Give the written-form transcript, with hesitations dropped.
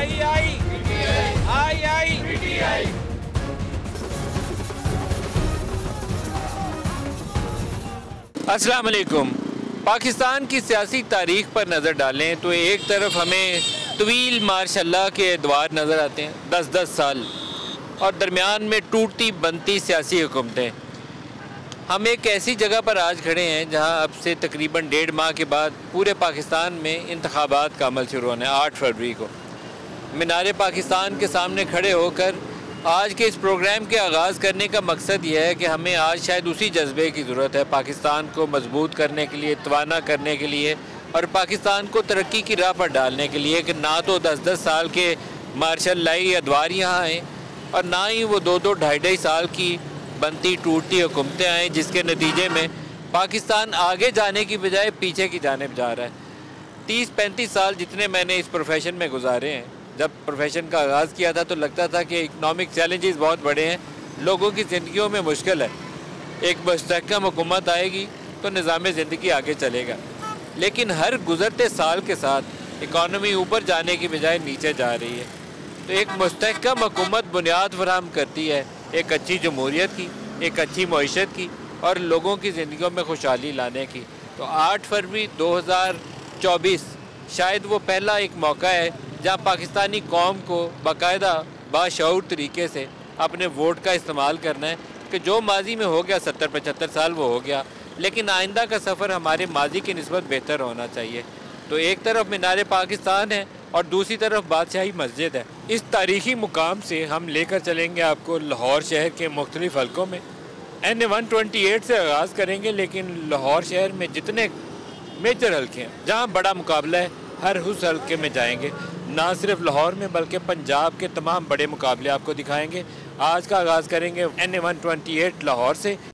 आई। अस्सलाम वालेकुम। पाकिस्तान की सियासी तारीख पर नज़र डालें तो एक तरफ हमें तवील मार्शल्लाह के अदवार नज़र आते हैं, 10-10 साल, और दरमियान में टूटती बनती सियासी हुकूमतें। हम एक ऐसी जगह पर आज खड़े हैं जहां अब से तकरीबन 1.5 माह के बाद पूरे पाकिस्तान में इंतखाबात का अमल शुरू होना है। 8 फरवरी को मीनार पाकिस्तान के सामने खड़े होकर आज के इस प्रोग्राम के आगाज़ करने का मकसद यह है कि हमें आज शायद उसी जज्बे की ज़रूरत है, पाकिस्तान को मजबूत करने के लिए, तवाना करने के लिए और पाकिस्तान को तरक्की की राह पर डालने के लिए, कि ना तो 10-10 साल के मार्शल्लाई अदवार यहाँ आएँ और ना ही वो 2-2, 2.5-2.5 साल की बनती टूटती हुकूमतें आएँ, जिसके नतीजे में पाकिस्तान आगे जाने की बजाय पीछे की जानिब जा रहा है। 30-35 साल जितने मैंने इस प्रोफेशन में गुजारे हैं, जब प्रोफेशन का आगाज़ किया था तो लगता था कि इकनॉमिक चैलेंजेस बहुत बड़े हैं, लोगों की ज़िंदगियों में मुश्किल है, एक मुस्तहकम हुकूमत आएगी तो निज़ाम ज़िंदगी आगे चलेगा। लेकिन हर गुज़रते साल के साथ इकॉनमी ऊपर जाने की बजाय नीचे जा रही है। तो एक मुस्तहकम हुकूमत बुनियाद फराहम करती है एक अच्छी जमहूरियत की, एक अच्छी मईशत की और लोगों की ज़िंदगियों में खुशहाली लाने की। तो 8 फरवरी 2024 शायद वो पहला एक मौका है जहाँ पाकिस्तानी कौम को बाकायदा बाशऊर तरीके से अपने वोट का इस्तेमाल करना है, कि जो माजी में हो गया 70-75 साल वो हो गया, लेकिन आइंदा का सफ़र हमारे माजी की निस्बत बेहतर होना चाहिए। तो एक तरफ मीनार पाकिस्तान है और दूसरी तरफ बादशाही मस्जिद है। इस तारीख़ी मुकाम से हम लेकर चलेंगे आपको लाहौर शहर के मुख्तलिफ़ हलकों में। NA-128 से आगाज़ करेंगे, लेकिन लाहौर शहर में जितने मेजर हल्के हैं जहाँ बड़ा मुकाबला है, हर उस हल्के में जाएंगे। ना सिर्फ लाहौर में बल्कि पंजाब के तमाम बड़े मुकाबले आपको दिखाएंगे। आज का आगाज़ करेंगे NA-128 लाहौर से।